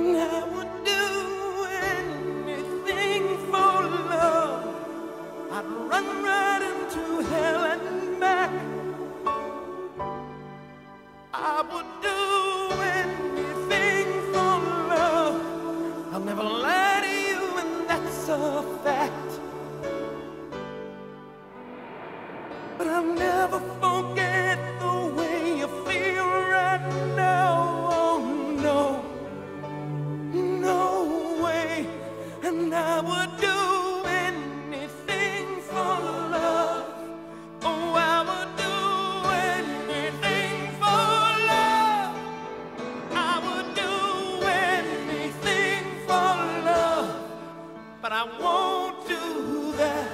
I would do anything for love. I'd run right into hell and back. I would do anything for love. I'll never lie to you, and that's a fact. But I'll never forget the way you feel right now. Oh no, no way. And I would do anything for love. Oh, I would do anything for love. I would do anything for love. But I won't do that.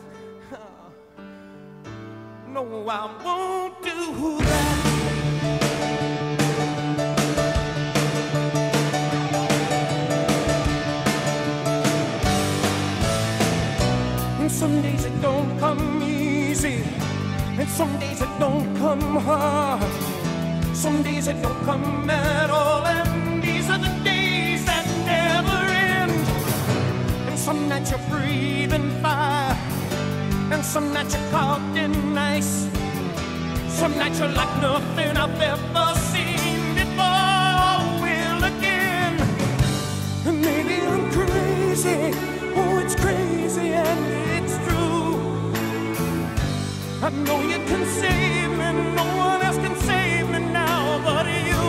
No, I won't do that. And some days it don't come easy, and some days it don't come hard. Some days it don't come at all, and these are the days that never end. And some nights you're breathing fire, and some nights you're caught in ice. Some nights you're like nothing I've ever seen before or will again. And maybe I'm crazy, oh it's crazy and it's true. I know you can save me, no one else can save me now but you.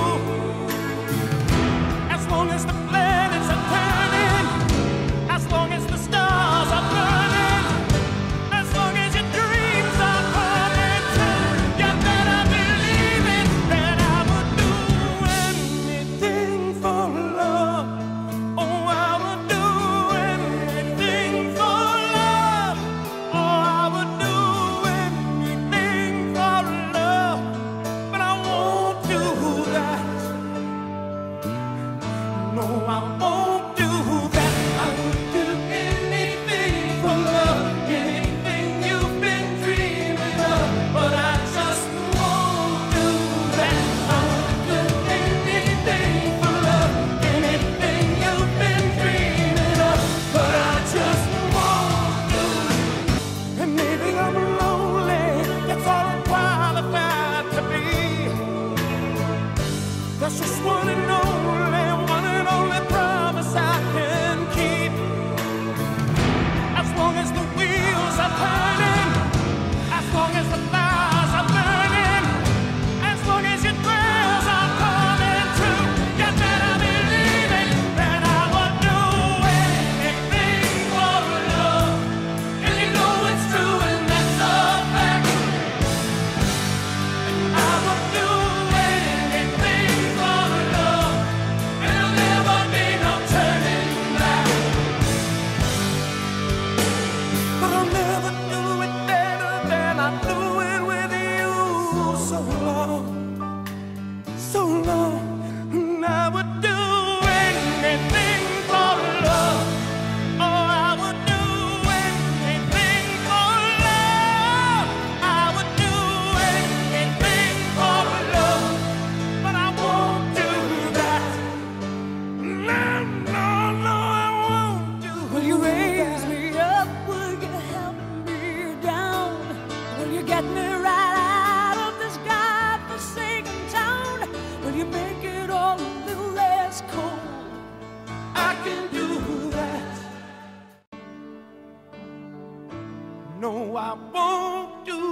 As long as the planets are turning, as long as the stars are burning, as long as your dreams are coming true, you better believe it, that I would do anything for love. Oh, I would do anything for love. Oh, I would do anything for love. But I won't do that. No, I won't do that. I would do anything for love, anything you've been dreaming of, but I just won't do that. I would do anything for love, anything you've been dreaming of, but I just won't do. And maybe I'm lonely, that's all I'm qualified to be. That's just one and only promise I can keep. As long as the wheels are turning, as long as the fires are burning, as long as your prayers are coming true, you better believe it, that I would do anything for love. And you know it's true, and that's a fact. I would do anything for love, and there'll never be no turning back. But I'll never do it better than I do it with you. So long, so long. And I would do anything for love. Oh, I would do anything for love. I would do anything for love. But I won't do that. No, no, no, I won't do that. Will you raise me up? Will you help me down? Will you get me right out of this godforsaken town? Will you make it all a little less cold? I can do that. No, I won't do